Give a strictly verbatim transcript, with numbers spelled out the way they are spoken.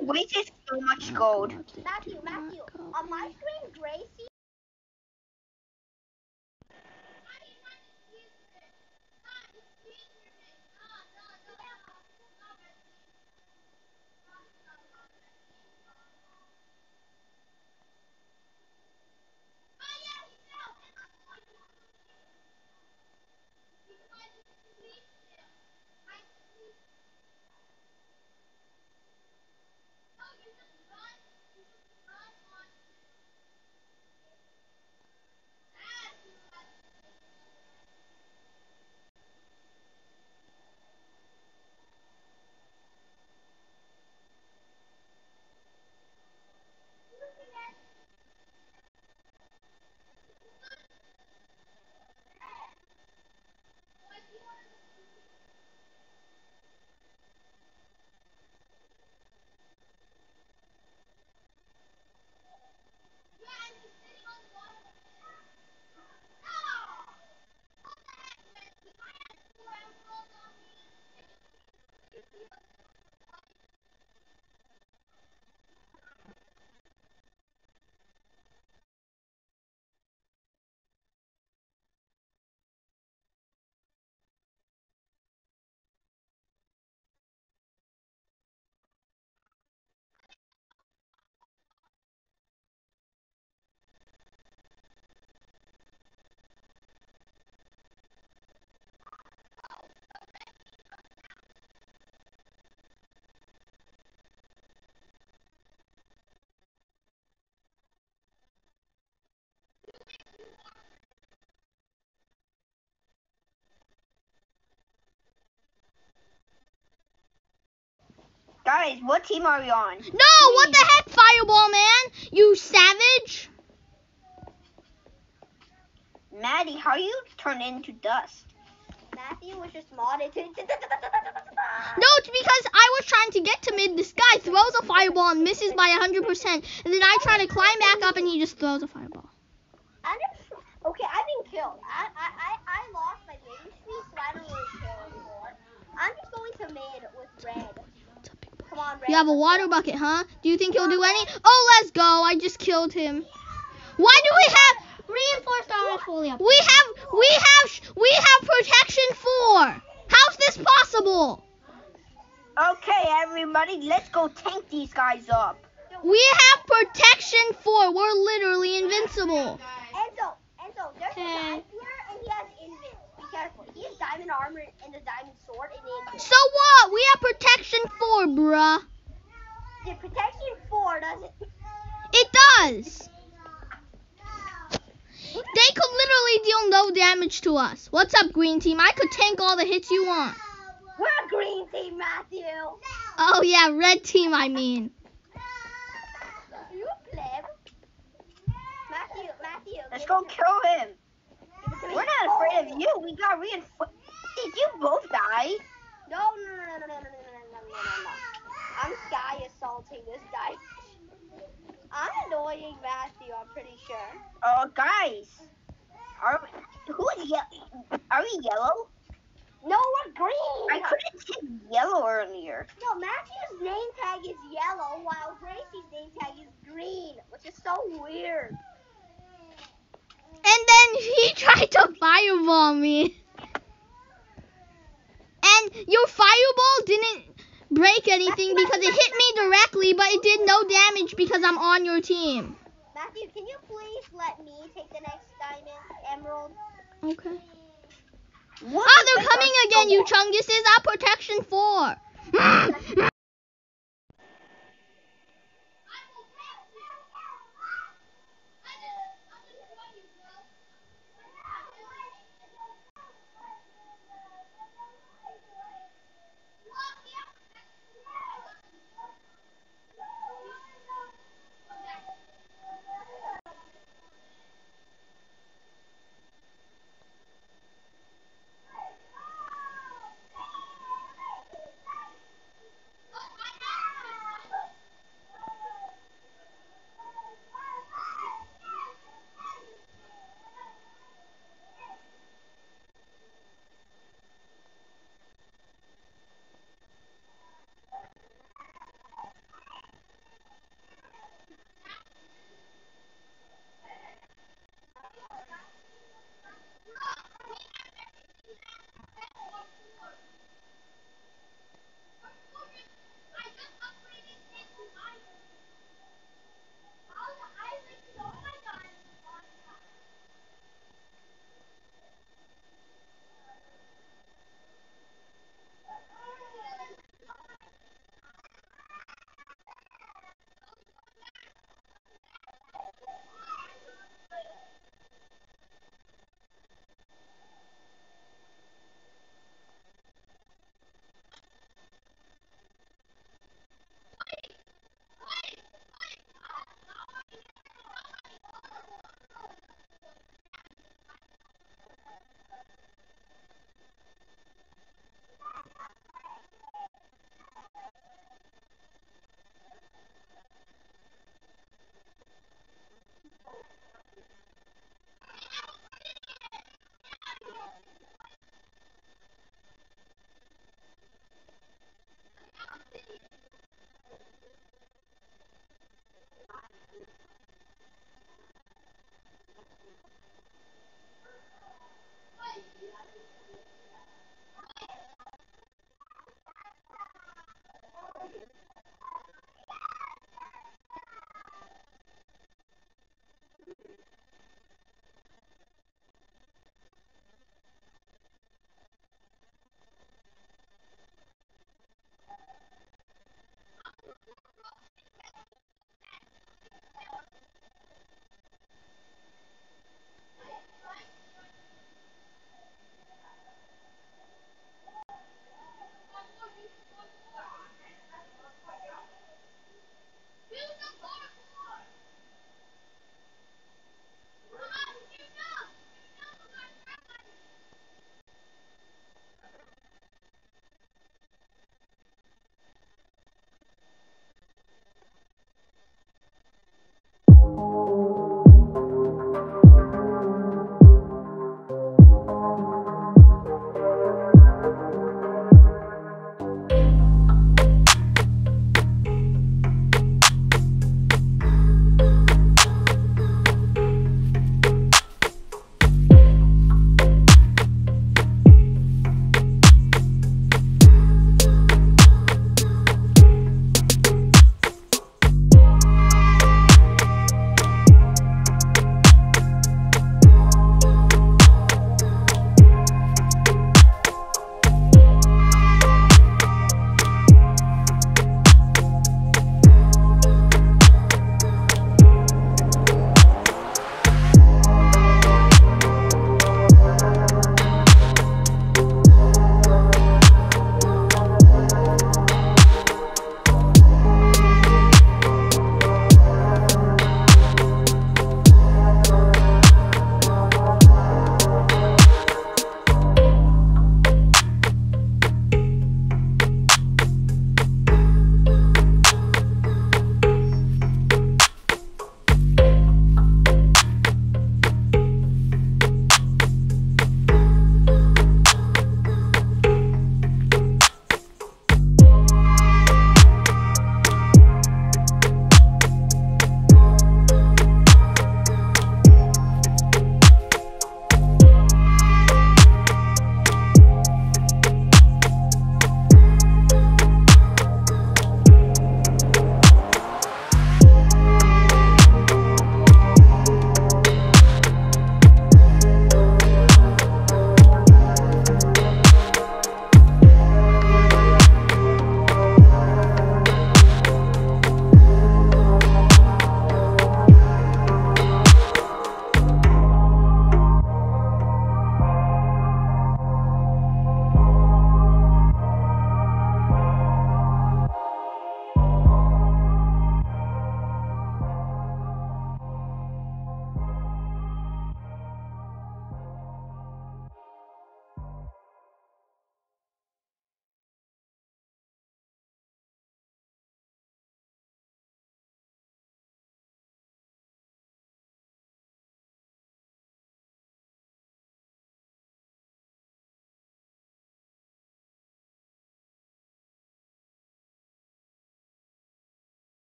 wasted so much gold. Matthew, Matthew, on my screen, Gracie. Guys, what team are we on? No, what the heck, Fireball Man? You savage? Maddie, how you turn into dust? Matthew was just modded to. No, it's because I was trying to get to mid. This guy throws a fireball and misses by one hundred percent. And then I try to climb back up and he just throws a fireball. I'm just, okay, I've been killed. I, I, I, I lost my main tree, so I don't really care anymore. I'm just going to mid with red. Come on, red. You have a water bucket, huh? Do you think he'll do any? Oh, let's go. I just killed him. Why do we have... Reinforced armor fully up. We have, we have, we have protection four. How's this possible? Okay, everybody, let's go tank these guys up. We have protection four. We're literally invincible. Enzo, Enzo, there's a guy here and he has invent. Be careful. He has diamond armor and a diamond sword and invent. So what? We have protection four, bruh. The protection four doesn't. It does. They could literally deal no damage to us. What's up, green team? I could tank all the hits you want. We're a green team, Matthew. Oh, yeah, red team, I mean. You pleb. Matthew, Matthew. Let's go kill him. We're not afraid of you. We got reinforced. Did you both die? No, no, no, no, no, no, no, no, no, no, no, no. I'm sky assaulting this guy. I'm annoying Matthew, I'm pretty sure. Oh, uh, guys. Are we, who is yellow? Are we yellow? No, we're green. I couldn't see yellow earlier. No, Matthew's name tag is yellow, while Gracie's name tag is green, which is so weird. And then he tried to fireball me. And your fireball didn't break anything because it hit me directly, but it did no damage because I'm on your team. Matthew, can you please let me take the next diamond, emerald? Okay. What Ah, they're coming again, you chunguses. I protection four.